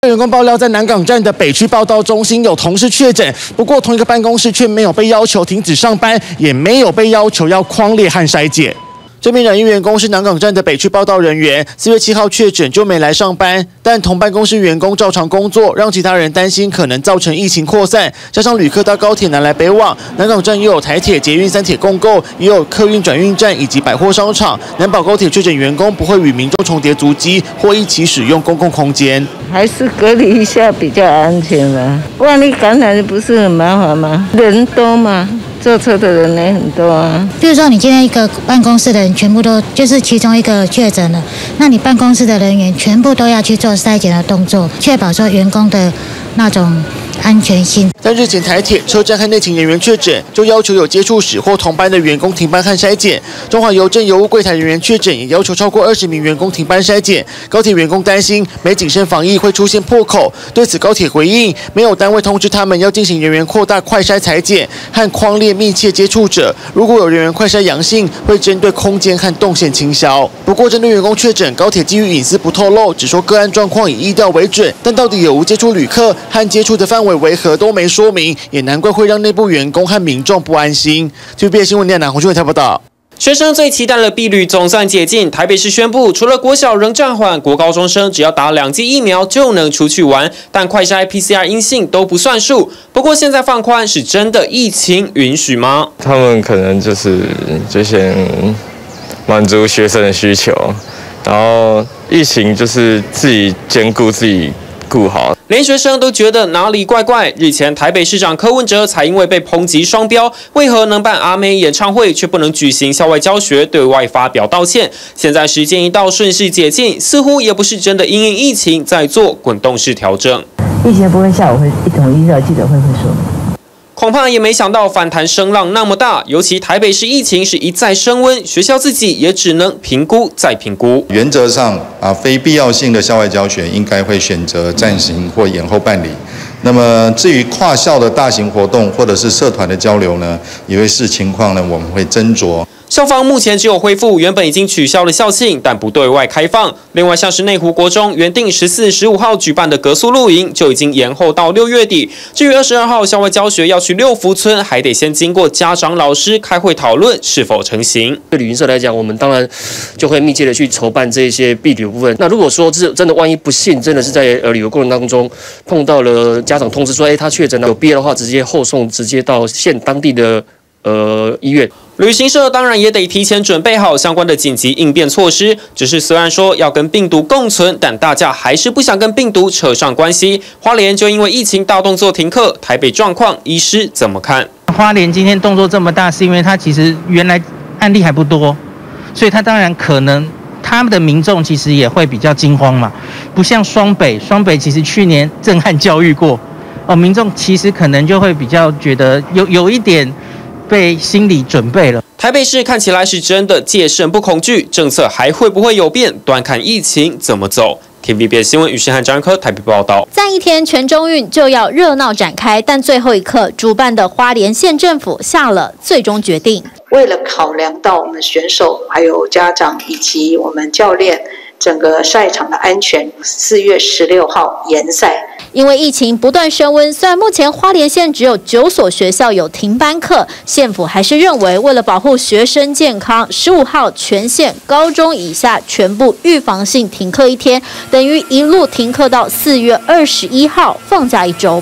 员工爆料，在南港站的北区报到中心有同事确诊，不过同一个办公室却没有被要求停止上班，也没有被要求要匡列和筛检。这名染疫员工是南港站的北区报到人员，4月7号确诊就没来上班，但同办公室员工照常工作，让其他人担心可能造成疫情扩散。加上旅客搭高铁南来北往，南港站又有台铁、捷运3铁共构，也有客运转运站以及百货商场，难保高铁确诊员工不会与民众重叠足迹或一起使用公共空间。 还是隔离一下比较安全啦，万一感染不是很麻烦吗？人多嘛。坐车的人也很多啊。 比如说，你今天一个办公室的人全部都就是其中一个确诊了，那你办公室的人员全部都要去做筛检的动作，确保说员工的那种安全性。 但日前台铁、车站和内勤人员确诊，就要求有接触史或同班的员工停班和筛检。中华邮政邮务柜台人员确诊，也要求超过20名员工停班筛检。高铁员工担心没谨慎防疫会出现破口，对此高铁回应，没有单位通知他们要进行人员扩大快筛采检和匡列密切接触者，如果有人员快筛阳性，会针对空间和动线清消。不过，针对员工确诊，高铁基于隐私不透露，只说个案状况以疫调为准，但到底有无接触旅客和接触的范围为何都没说明，也难怪会让内部员工和民众不安心。TVBS 新闻台南洪俊伟台报道。 学生最期待的碧旅总算解禁，台北市宣布，除了国小仍暂缓，国高中生只要打2剂疫苗就能出去玩，但快筛 PCR 阴性都不算数。不过现在放宽，是真的疫情允许吗？ 他们可能就先满足学生的需求，然后疫情就是自己兼顾自己顾好。 连学生都觉得哪里怪怪。日前，台北市长柯文哲才因为被抨击双标，为何能办阿妹演唱会却不能举行校外教学，对外发表道歉。现在时间一到，顺势解禁，似乎也不是真的因应疫情在做滚动式调整。 疫情的部分下午会一统一的记者会说明。 恐怕也没想到反弹声浪那么大，尤其台北市疫情是一再升温，学校自己也只能评估再评估。 原则上非必要性的校外教学应该会选择暂行或延后办理。那么至于跨校的大型活动或者是社团的交流呢，也会视情况呢，我们会斟酌。 校方目前只有恢复原本已经取消的校庆，但不对外开放。另外，像是内湖国中原定14、15号举办的格宿露营，就已经延后到6月底。至于22号校外教学要去六福村，还得先经过家长、老师开会讨论是否成行。 对旅行社来讲，我们当然就会密切的去筹办这些避旅部分。那如果说真的万一不幸真的是在旅游过程当中碰到了家长通知说，他确诊了，有必要的话直接后送直接到县当地的医院。 旅行社当然也得提前准备好相关的紧急应变措施。只是虽然说要跟病毒共存，但大家还是不想跟病毒扯上关系。花莲就因为疫情大动作停课，台北状况，医师怎么看？ 花莲今天动作这么大，是因为它其实原来案例还不多，所以它当然可能他们的民众其实也会比较惊慌嘛，不像双北其实去年震撼教育过，民众其实可能就会比较觉得有一点被心理准备了。 台北市看起来是真的戒慎不恐惧，政策还会不会有变？端看疫情怎么走。TVBS 新闻于信和张科台北报道。 再一天，全中运就要热闹展开，但最后一刻，主办的花莲县政府下了最终决定。 为了考量到我们选手、还有家长以及我们教练整个赛场的安全，4月16号延赛。 因为疫情不断升温，虽然目前花莲县只有9所学校有停班课，县府还是认为为了保护学生健康，15号全县高中以下全部预防性停课1天，等于一路停课到4月21号，放假1周。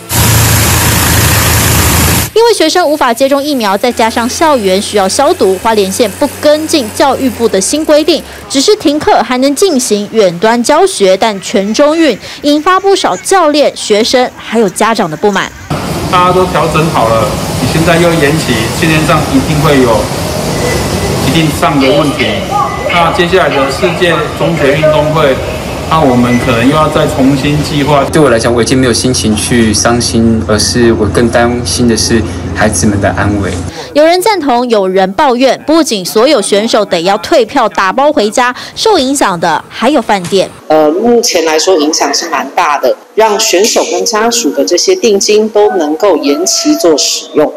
因为学生无法接种疫苗，再加上校园需要消毒，花莲县不跟进教育部的新规定，只是停课还能进行远端教学，但全中运引发不少教练、学生还有家长的不满。 大家都调整好了，你现在又延期，训练上一定会有一定上的问题。那接下来的世界中学运动会，那我们可能又要再重新计划。 对我来讲，我已经没有心情去伤心，而是我更担心的是孩子们的安危。 有人赞同，有人抱怨，不仅所有选手得要退票打包回家，受影响的还有饭店。 目前来说影响是蛮大的，让选手跟家属的这些定金都能够延期做使用。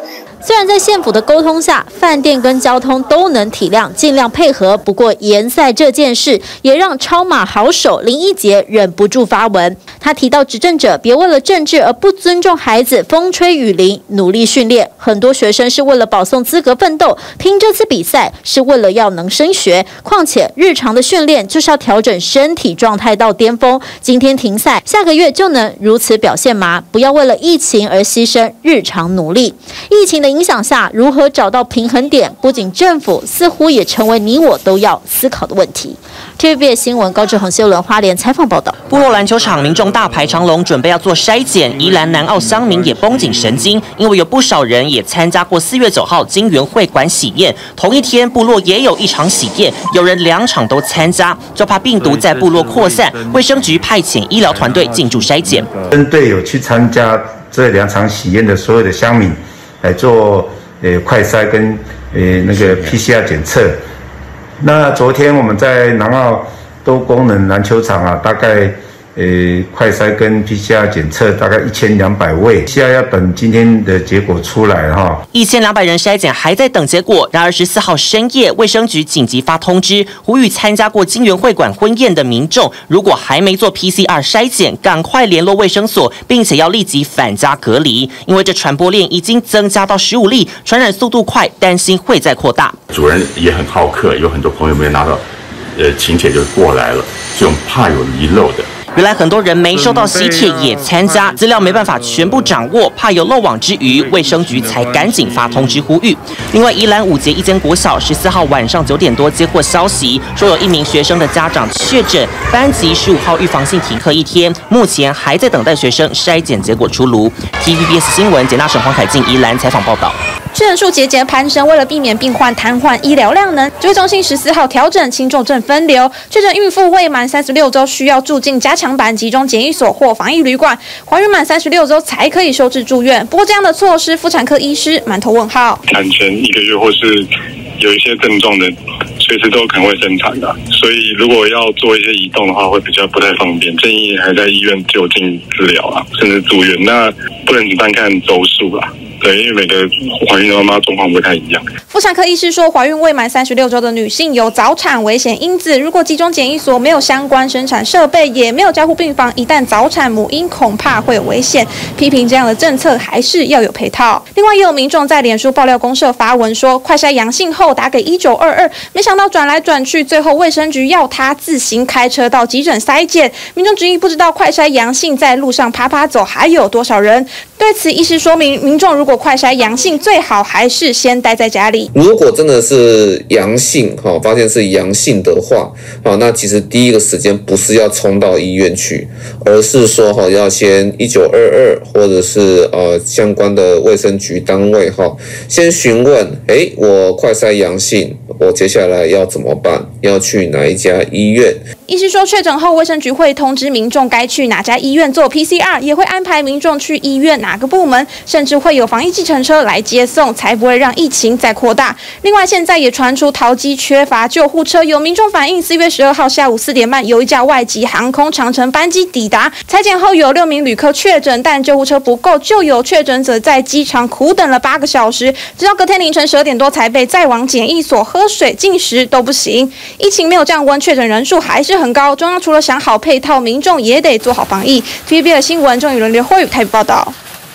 虽然在县府的沟通下，饭店跟交通都能体谅，尽量配合。不过延赛这件事，也让超马好手林义杰忍不住发文。他提到，执政者别为了政治而不尊重孩子，风吹雨淋，努力训练。很多学生是为了保送资格奋斗，拼这次比赛是为了要能升学。况且日常的训练就是要调整身体状态到巅峰。今天停赛，下个月就能如此表现吗？不要为了疫情而牺牲日常努力。疫情的影响下，如何找到平衡点，不仅政府，似乎也成为你我都要思考的问题。TVBS 新闻高志宏、谢伦花莲采访报道。 部落篮球场民众大排长龙，准备要做筛检。宜兰南澳乡民也绷紧神经，因为有不少人也参加过4月9号金源会馆喜宴。同一天，部落也有一场喜宴，有人2场都参加，就怕病毒在部落扩散。卫生局派遣医疗团队进驻筛检。 针对有去参加这2场喜宴的所有的乡民来做快筛跟那个 PCR 检测。那昨天我们在南澳多功能篮球场啊，大概快筛跟 PCR 检测大概1200位，现在要等今天的结果出来哈。 1200人筛检还在等结果。然而14号深夜，卫生局紧急发通知，呼吁参加过金源会馆婚宴的民众，如果还没做 PCR 筛检，赶快联络卫生所，并且要立即返家隔离，因为这传播链已经增加到15例，传染速度快，担心会再扩大。 主人也很好客，有很多朋友没有拿到请帖就过来了，所以我们怕有遗漏的。 原来很多人没收到喜帖也参加，资料没办法全部掌握，怕有漏网之鱼，卫生局才赶紧发通知呼吁。另外，宜兰五节一间国小14号晚上9点多接获消息，说有1名学生的家长确诊，班级15号预防性停课1天，目前还在等待学生筛检结果出炉。TVBS 新闻简大省黄凯进宜兰采访报道。 确诊数节节攀升，为了避免病患瘫痪，医疗量能，指挥中心14号调整轻重症分流，确诊孕妇未满36周需要住进加强版集中检疫所或防疫旅馆，怀孕满36周才可以收治住院。不过这样的措施，妇产科医师满头问号。 产前1个月或是有一些症状的，随时都可能会生产的，所以如果要做一些移动的话，会比较不太方便，建议还在医院就近治疗啊，甚至住院。那不能只单看周数啦。对，因为每个怀孕的妈妈状况不太一样。 妇产科医师说，怀孕未满36周的女性有早产危险因子，如果集中检疫所没有相关生产设备，也没有加护病房，一旦早产，母婴恐怕会有危险。批评这样的政策还是要有配套。另外，也有民众在脸书爆料公社发文说，快筛阳性后打给1922，没想到转来转去，最后卫生局要他自行开车到急诊筛检。民众质疑不知道快筛阳性在路上爬爬走还有多少人。对此，医师说明，民众如果快筛阳性，最好还是先待在家里。 如果真的是阳性，发现是阳性的话，那其实第一个时间不是要冲到医院去，而是说要先1922或者是相关的卫生局单位先询问，我快筛阳性，我接下来要怎么办？要去哪一家医院？ 医师说，确诊后卫生局会通知民众该去哪家医院做 PCR， 也会安排民众去医院哪个部门，甚至会有防疫计程车来接送，才不会让疫情再扩大。另外，现在也传出桃机缺乏救护车，有民众反映4月12号下午4点半，有一架外籍航空长程班机抵达，采检后有6名旅客确诊，但救护车不够，就有确诊者在机场苦等了8个小时，直到隔天凌晨12点多才被载往检疫所，喝水、进食都不行。疫情没有降温，确诊人数还是很高。中央除了想好配套，民众也得做好防疫。TVB 的新闻郑宇伦、刘慧宇台北报道。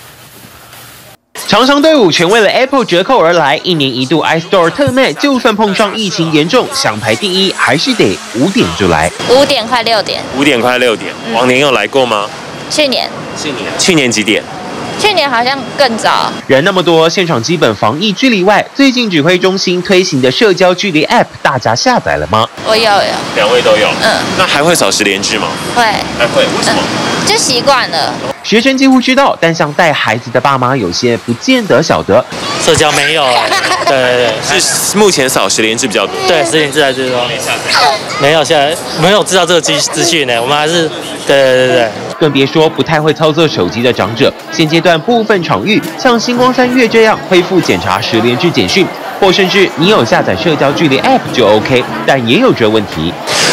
厂商队伍全为了 Apple 折扣而来，1年1度 iStore 特卖，就算碰上疫情严重，想排第一还是得5点就来。 5点快6点。5点快6点。 往年有来过吗？ 去年。 去年几点？ 去年好像更早。 人那么多，现场基本防疫距离外，最近指挥中心推行的社交距离 App， 大家下载了吗？ 我有。 2位都有。那还会扫10连制吗？ 会。 还会？为什么？ 就习惯了。 学生几乎知道，但像带孩子的爸妈，有些不见得晓得。 社交没有对， 是目前扫10连制比较多。 对，10连制还是多。没有，现在没有知道这个资讯呢，我们还是对。 更别说不太会操作手机的长者，现阶段部分场域像星光三月这样恢复检查10连制简讯，或甚至你有下载社交距离 App 就 OK， 但也有这问题。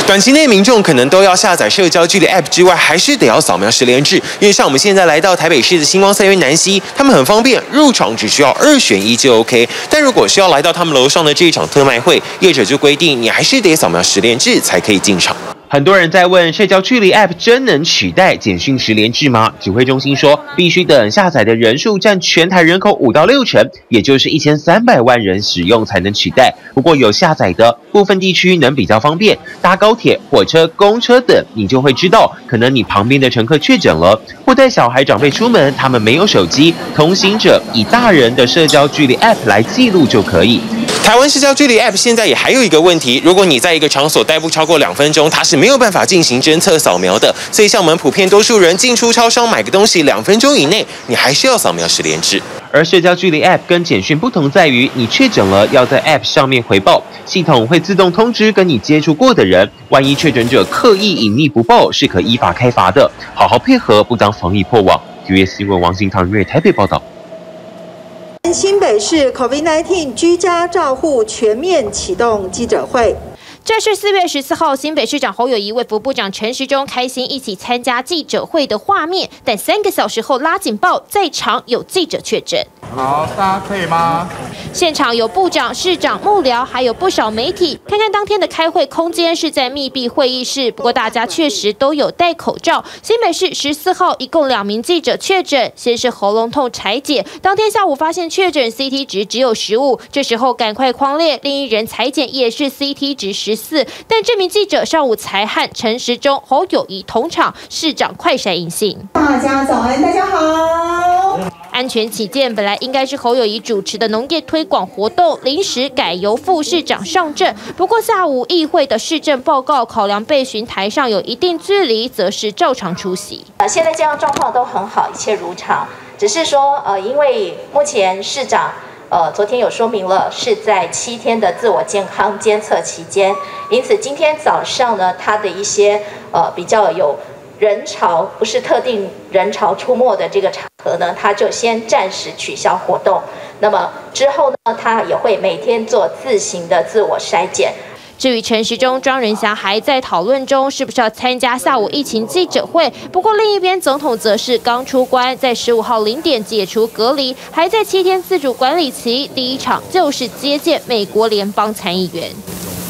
短期内民众可能都要下载社交距离 App 之外，还是得要扫描实联制。因为像我们现在来到台北市的星光三越南西，他们很方便，入场只需要2选1就 OK。但如果是要来到他们楼上的这一场特卖会，业者就规定你还是得扫描实联制才可以进场。很多人在问，社交距离 App 真能取代简讯实联制吗？指挥中心说，必须等下载的人数占全台人口5到6成，也就是1300万人使用才能取代。不过有下载的部分地区能比较方便，搭高铁、火车、公车等，你就会知道，可能你旁边的乘客确诊了，或带小孩长辈出门，他们没有手机，同行者以大人的社交距离 App 来记录就可以。台湾社交距离 App 现在也还有一个问题，如果你在一个场所待不超过2分钟，它是没有办法进行侦测扫描的。所以像我们普遍多数人进出超商买个东西2分钟以内，你还是要扫描实联制。而社交距离 App 跟简讯不同在于，你确诊了要在 App 上面回报，系统会自动通知跟你接触过的人。万一确诊者刻意隐匿不报，是可依法开罚的。好好配合，不当防疫破网。TVBS 新闻王信堂瑞台北报道。 新北市 COVID-19 居家照护全面启动记者会。 这是4月14号，新北市长侯友宜为副部长陈时中开心一起参加记者会的画面，但3个小时后拉警报，在场有记者确诊。 好，大家可以吗？ 现场有部长、市长、幕僚，还有不少媒体。看看当天的开会空间是在密闭会议室，不过大家确实都有戴口罩。新北市14号一共2名记者确诊，先是喉咙痛柴姐，当天下午发现确诊 CT 值只有15，这时候赶快匡列，另一人裁剪也是 CT 值14，但这名记者上午才和陈时中、侯友宜同场，市长快筛阴性。 大家早安，大家好。 安全起见，本来应该是侯友宜主持的农业推广活动，临时改由副市长上阵。不过下午议会的市政报告考量备询台上有一定距离，则是照常出席。 现在这样状况都很好，一切如常。只是说因为目前市长昨天有说明了是在7天的自我健康监测期间，因此今天早上呢，他的一些比较有人潮不是特定人潮出没的这个场合呢，他就先暂时取消活动。那么之后呢，他也会每天做自行的自我筛检。 至于陈时中、庄人祥还在讨论中，是不是要参加下午疫情记者会？不过另一边，总统则是刚出关，在15号0点解除隔离，还在7天自主管理期。第一场就是接见美国联邦参议员。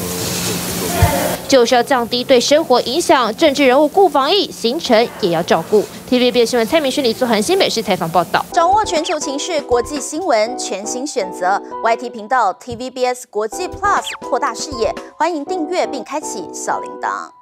就是要降低对生活影响，政治人物顾防疫，行程也要照顾。TVBS 新闻蔡明勋、李素涵新北市采访报道。 掌握全球情势、国际新闻，全新选择 YT 频道 TVBS 国际 Plus， 扩大视野。欢迎订阅并开启小铃铛。